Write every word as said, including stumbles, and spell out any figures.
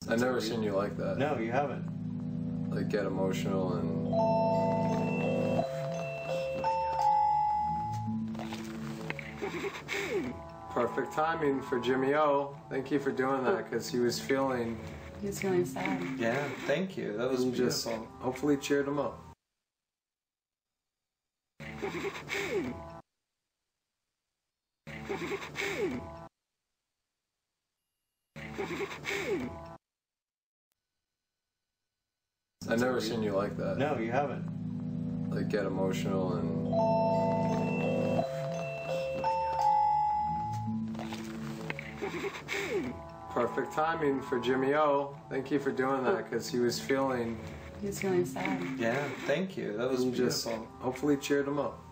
I've never seen you like that. No, you haven't. Like, get emotional and... Perfect timing for Jimmy O. Thank you for doing that, because he was feeling... He was feeling sad. Yeah, thank you. That was beautiful. Just hopefully cheered him up. I've never seen you like that. No, you haven't. Like, get emotional and... Perfect timing for Jimmy O. Thank you for doing that, because he was feeling... He was feeling sad. Yeah, thank you. That was Just beautiful. hopefully cheered him up.